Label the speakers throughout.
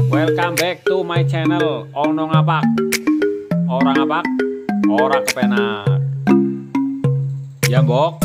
Speaker 1: Welcome back to my channel. Ono Ngapak. Orang ngapak, orang kepenak. Ya, Mbok.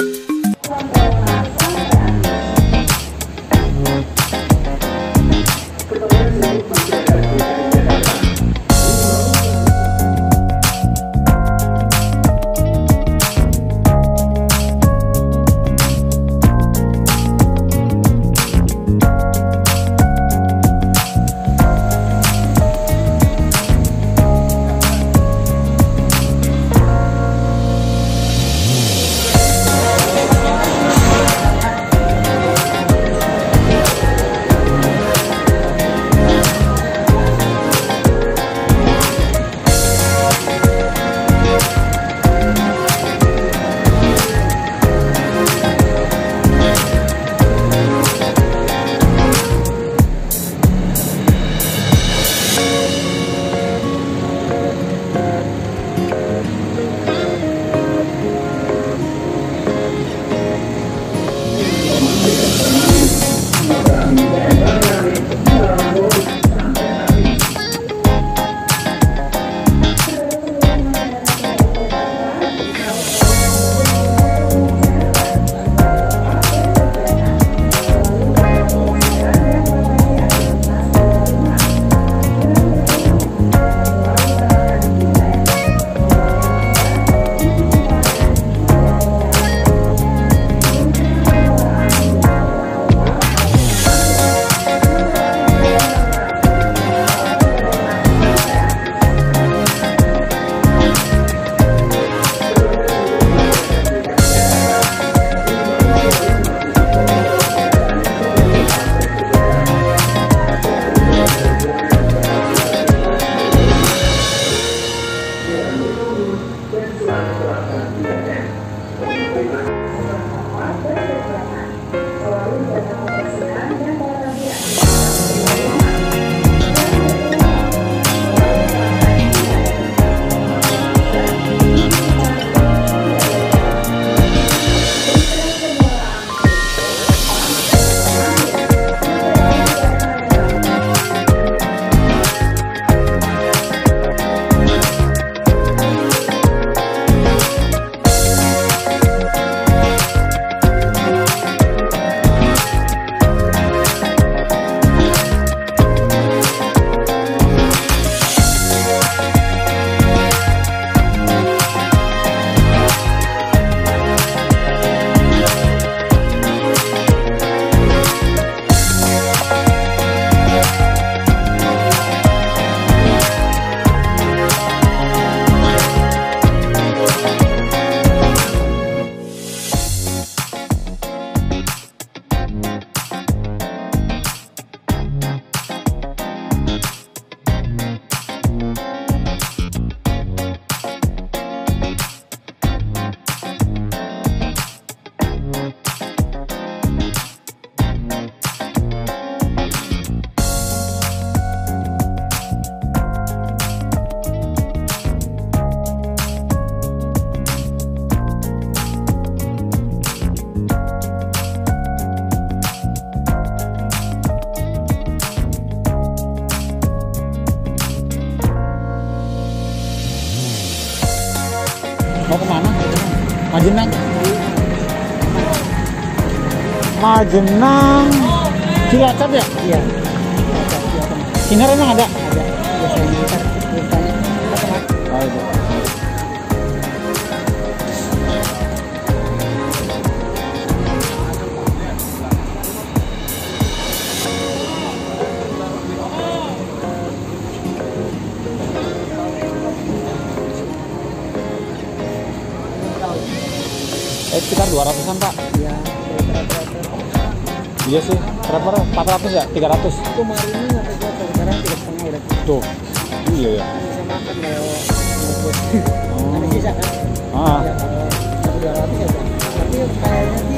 Speaker 2: Mau kemana? Majenang. Majenang. Cilacap ya? Iya. Sinar emang ada? Ada. Oh, itu.
Speaker 1: Sekitar 200-an, Pak.
Speaker 2: Iya.
Speaker 1: Iya sih. Berapa? 400 ya? 300?
Speaker 2: Kemarin ini sampai jatuh, sekarang 3,5 udah.
Speaker 1: Tuh. Iya ya.
Speaker 2: Bisa makan kalau ada sisa kan?
Speaker 1: Ah.
Speaker 2: Ya, kalau 200 ya. Tapi kayaknya sih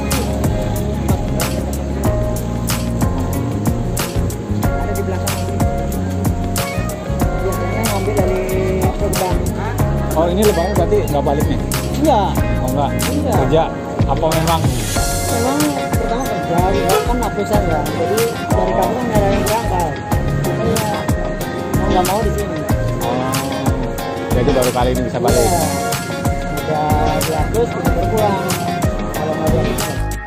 Speaker 2: ada di belakang lagi. Biasanya ngambil dari gerbang.
Speaker 1: Oh, ini lebaran berarti nggak balik nih?
Speaker 2: Iya.
Speaker 1: Oh enggak?
Speaker 2: Iya.
Speaker 1: Kerja? Apa memang?
Speaker 2: Memang pertama kerja, kan hapusan ya. Jadi dari kamu kan ada yang berangkat. Makanya
Speaker 1: baru kali ini bisa balik.
Speaker 2: Iya. Udah diatus, kita berpulang. Kalau nggak diatus.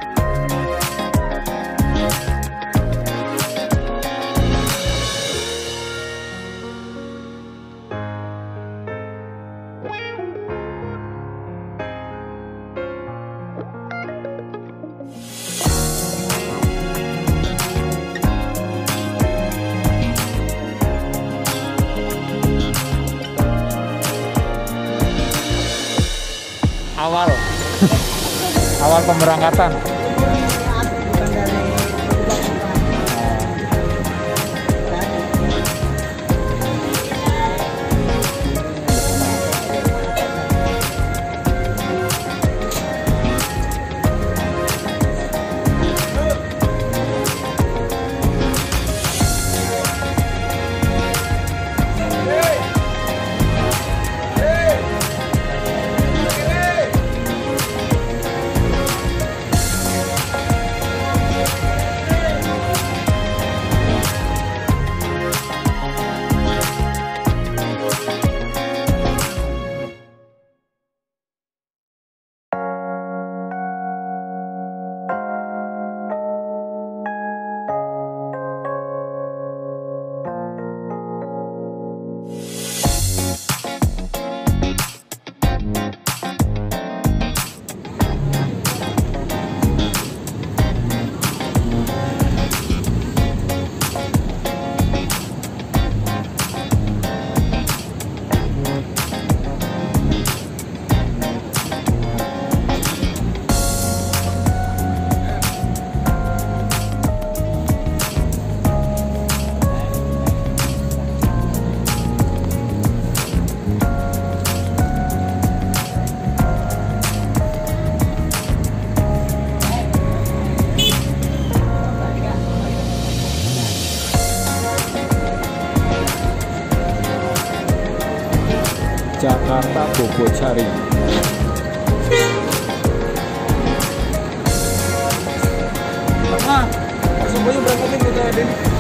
Speaker 1: Awal pemberangkatan. Jakarta Bogocari.
Speaker 2: Nah, semuanya berangkatin kita, Den.